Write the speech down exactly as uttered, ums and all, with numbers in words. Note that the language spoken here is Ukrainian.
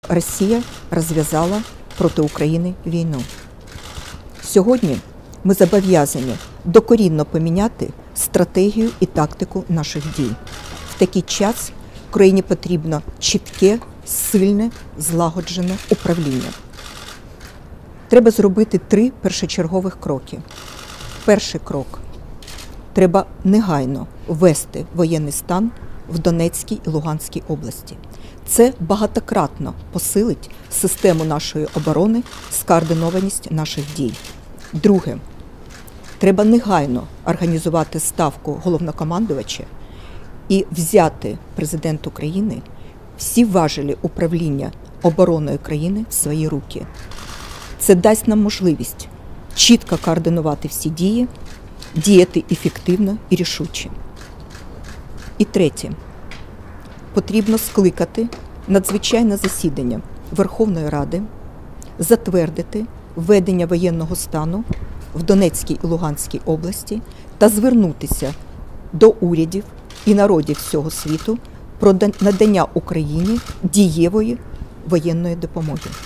Росія розв'язала проти України війну. Сьогодні ми зобов'язані докорінно поміняти стратегію і тактику наших дій. В такий час Україні потрібно чітке, сильне, злагоджене управління. Треба зробити три першочергових кроки. Перший крок – треба негайно ввести воєнний стан в Донецькій і Луганській області. Це багатократно посилить систему нашої оборони, скоординованість наших дій. Друге – треба негайно організувати ставку головнокомандувача і взяти президент України всі важелі управління обороною країни в свої руки. Це дасть нам можливість чітко координувати всі дії, діяти ефективно і рішуче. І третє. Потрібно скликати надзвичайне засідання Верховної Ради, затвердити введення воєнного стану в Донецькій і Луганській області та звернутися до урядів і народів всього світу про надання Україні дієвої воєнної допомоги.